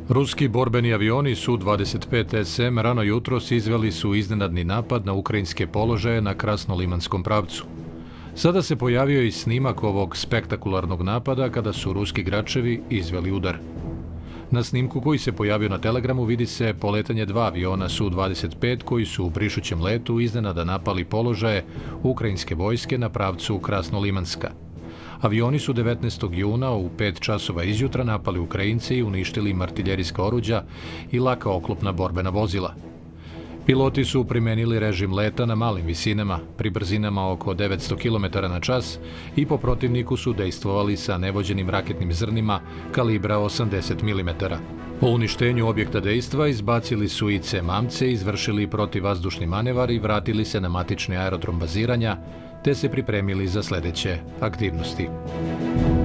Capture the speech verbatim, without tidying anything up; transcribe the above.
Ruski borbeni avioni S U dvadeset pet S M rano jutros izveli su iznenadni napad na ukrajinske položaje na Krasnolimanskom pravcu. Sada se pojavio i snimak ovog spektakularnog napada kada su ruski Gračevi izveli udar. Na snimku koji se pojavio na Telegramu vidi se poletanje dva aviona S U dvadeset pet koji su u brišućem letu iznenada napali položaje ukrajinske vojske na pravcu Krasnolimanska. Avioni su devetnaestog juna u pet časova izjutra napali Ukrajince i uništili im artiljerijska oruđa i laka oklopna borbena vozila. Piloti su primenili režim leta na malim visinama, pri brzinama oko devetsto kilometara na čas i po protivniku su dejstvovali sa nevođenim raketnim zrnima kalibra osamdeset milimetara. Po uništenju objekta dejstva izbacili su i C mamce, izvršili protivvazdušni manevar i vratili se na matični aerodrom baziranja, te se pripremili za sledeće aktivnosti.